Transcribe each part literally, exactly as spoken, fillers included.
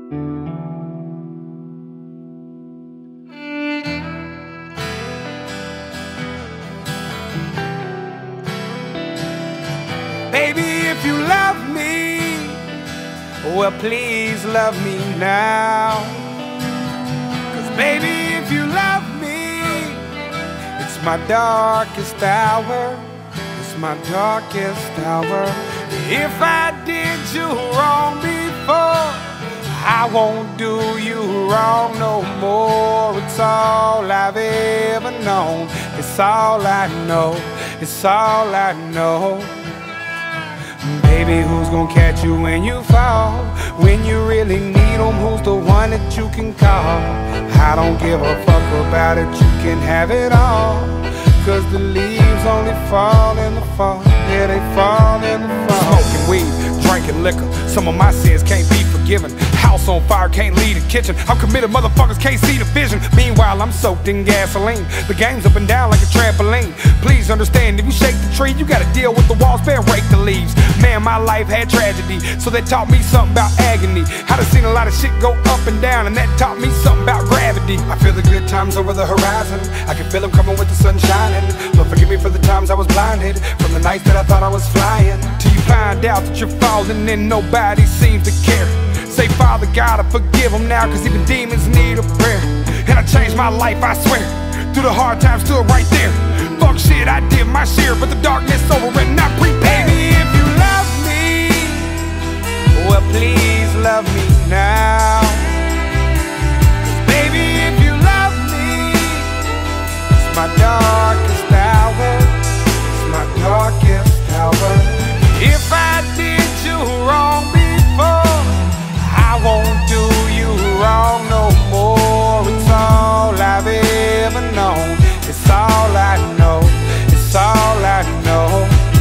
Baby, if you love me, well, please love me now. 'Cause baby, if you love me, it's my darkest hour. It's my darkest hour. If I did you wrong before, I won't do you wrong no more. It's all I've ever known. It's all I know. It's all I know. Baby, who's gonna catch you when you fall? When you really need them, who's the one that you can call? I don't give a fuck about it, you can have it all. 'Cause the leaves only fall in the fall. Yeah, they fall in the fall. Smoking weed, drinking liquor, some of my sins can't be forgiven. House on fire, can't leave the kitchen. I'm committed, motherfuckers can't see the vision. Meanwhile, I'm soaked in gasoline. The game's up and down like a trampoline. Please understand, if you shake the tree, you gotta deal with the walls, bear rake the leaves. Man, my life had tragedy, so that taught me something about agony. I done seen a lot of shit go up and down, and that taught me something about gravity. I feel the good times over the horizon. I can feel them coming with the sun shining. Lord, forgive me for the times I was blinded, from the nights that I thought I was flying, till you find out that you're falling and nobody seems to care. Say, Father God, I forgive them now, 'cause even demons need a prayer. And I changed my life, I swear. Through the hard times, stood right there. Fuck shit, I did my share, but the darkness over and I prepared. Baby, if you love me, well, please love me now. 'Cause baby, if you love me, it's my darkest hour. It's my darkest hour. If I did you wrong before, I won't do you wrong no more. It's all I've ever known. It's all I know. It's all I know.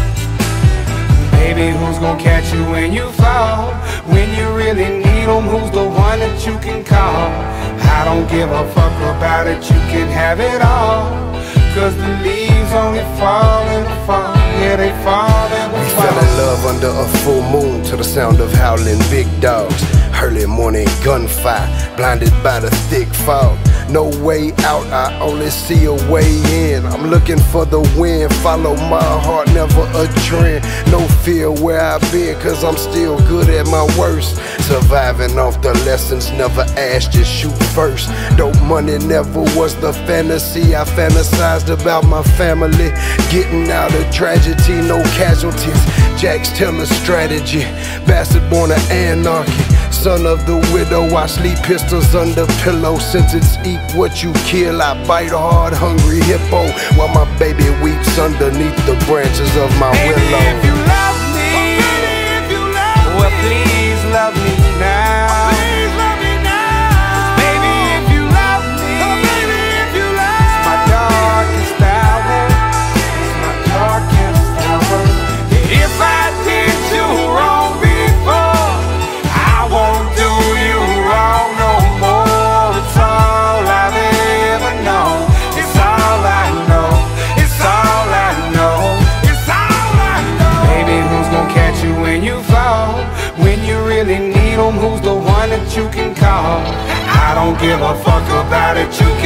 Baby, who's gonna catch you when you fall? When you really need them, who's the one that you can call? I don't give a fuck about it, you can have it all. 'Cause the leaves only fall in the fall. Yeah, they fall in the fall. We fell in love under a full moon to the sound of howling big dogs. Early morning gunfire, blinded by the thick fog. No way out, I only see a way in. I'm looking for the wind, follow my heart, never a trend. No fear where I've been, 'cause I'm still good at my worst. Surviving off the lessons, never asked, just shoot first. Dope money never was the fantasy. I fantasized about my family, getting out of tragedy, no casualties. Jack's Taylor strategy, bastard born of anarchy. Son of the widow, I sleep pistols under pillow. Sentence, eat what you kill, I bite hard, hungry hippo, while my baby weeps underneath the branches of my baby, willow. If you love me, oh, baby, if you love well, me, please love me now. Oh, please love me now. Baby, if you love me, oh, baby, if you love me, it's my darkest hour. It's my darkest hour. If I did you wrong before, I won't do you wrong no more. It's all I've ever known. It's all I know. It's all I know. It's all I know. Baby, who's gonna catch you when you fall? When you really need them, who's the one that you can call? I don't give a fuck about it, you